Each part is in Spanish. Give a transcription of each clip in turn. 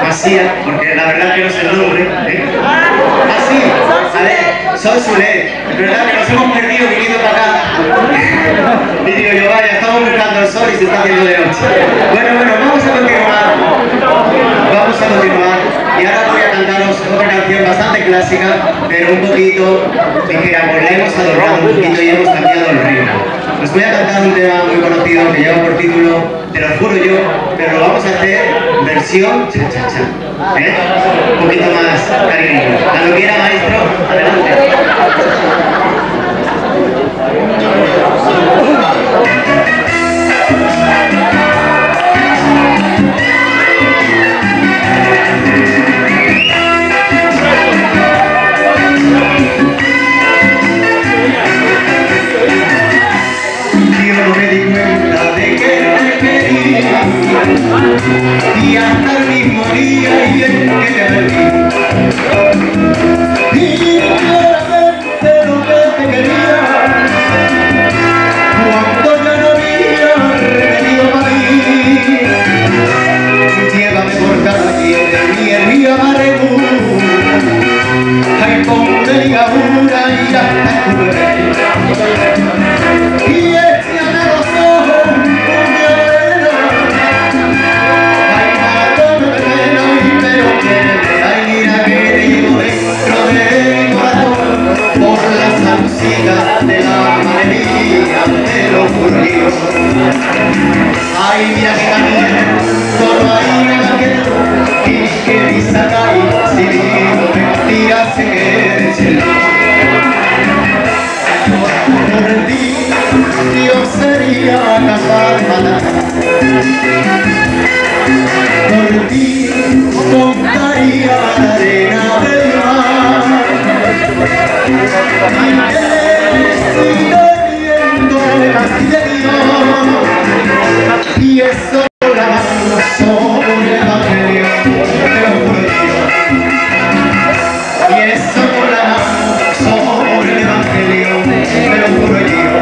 Así, porque la verdad que no sé el nombre. Así, a ver, soy Zule. Es verdad que nos hemos perdido viniendo para acá. Y digo yo, vaya, estamos buscando el sol y se está haciendo de noche. Bueno, vamos a continuar. Vamos a continuar. Y ahora voy a cantaros otra canción bastante clásica, pero un poquito, dijera, pues la hemos adornado un poquito y hemos cambiado el ritmo. Os voy a cantar un tema muy conocido que lleva por título Te lo juro yo, pero lo vamos a hacer versión cha-cha-cha. Un poquito más cariño. Cuando quiera, maestro, adelante. Y hasta el mismo día y en que te perdí. Y claramente lo que te quería, cuando ya no había remedio para mí. Llévame por calle y el río Maremú, ay, ponte ligadura y hasta tu bebé. Y échame los ojos, de la madre mía, te lo juro yo. Ay, mira que camino, solo ahí me quedo, y que mi sacai, si digo mentira se quede chelo. Por ti, yo sería capaz de matar. Por ti, contaría la arena del mar. Y eso la mano sobre el evangelio, te lo juro yo. Y eso la mano sobre el evangelio, te lo juro yo.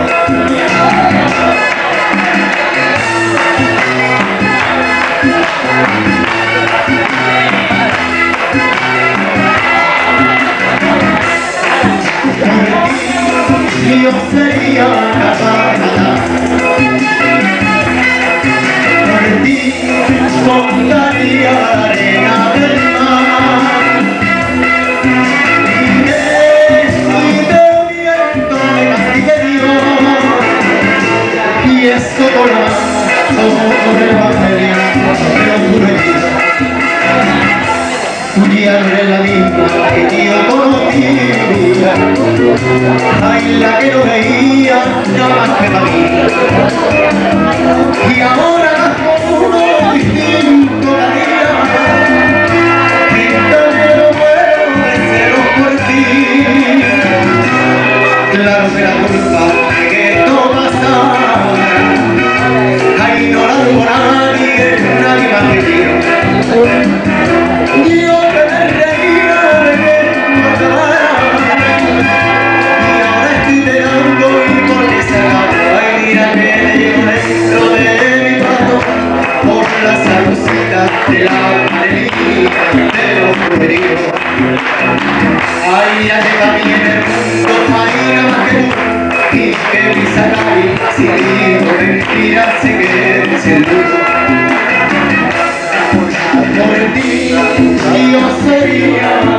Yo sería capaz de matar. Por ti montaría la arena del mar. Y de viento me castigue Dios. Y eso por la sobre el evangelio, te lo juro yo. Tu día no es la misma que yo conocía. Ay, la que no veía nada más que para mí. Y ahora como uno distinto la día, gritando lo bueno de celos por ti. Claro que la culpa de que esto pasara, ay, no la tuvo nadie más que yo. Yo que me reía de que no acabara, y ahora estoy velando y por ese lado, ay, mira que le llevo dentro de mi pato, por la salucita de la madre mía, te lo juro. Ay, mira que camine en el mundo, ay, más que tú, y que mi sacai, si digo mentiras, se quede sin luz. Por ti, yo sería